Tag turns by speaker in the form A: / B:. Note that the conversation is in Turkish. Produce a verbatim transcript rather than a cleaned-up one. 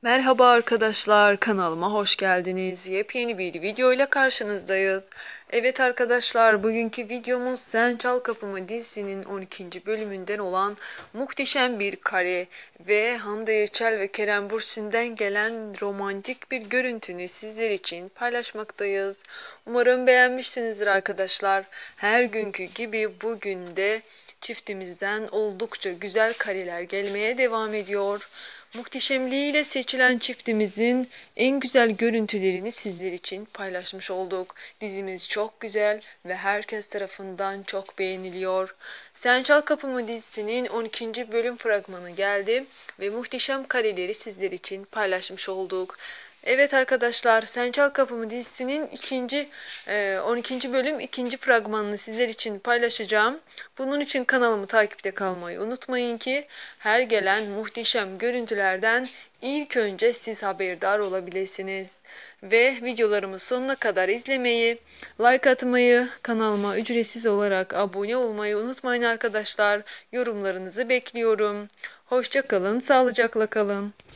A: Merhaba arkadaşlar, kanalıma hoş geldiniz. Yepyeni bir video ile karşınızdayız. Evet arkadaşlar, bugünkü videomuz Sen Çal Kapımı dizisinin on ikinci bölümünden olan muhteşem bir kare ve Hande Erçel ve Kerem Bürsin'den gelen romantik bir görüntünü sizler için paylaşmaktayız. Umarım beğenmişsinizdir arkadaşlar. Her günkü gibi bugün de çiftimizden oldukça güzel kareler gelmeye devam ediyor. Muhteşemliğiyle seçilen çiftimizin en güzel görüntülerini sizler için paylaşmış olduk. Dizimiz çok güzel ve herkes tarafından çok beğeniliyor. Sen Çal Kapımı dizisinin on ikinci bölüm fragmanı geldi ve muhteşem kareleri sizler için paylaşmış olduk. Evet arkadaşlar, Sen Çal Kapımı dizisinin ikinci e, on ikinci bölüm ikinci fragmanını sizler için paylaşacağım. Bunun için kanalımı takipte kalmayı unutmayın ki her gelen muhteşem görüntülerden ilk önce siz haberdar olabilirsiniz. Ve videolarımı sonuna kadar izlemeyi, like atmayı, kanalıma ücretsiz olarak abone olmayı unutmayın arkadaşlar. Yorumlarınızı bekliyorum. Hoşça kalın, sağlıcakla kalın.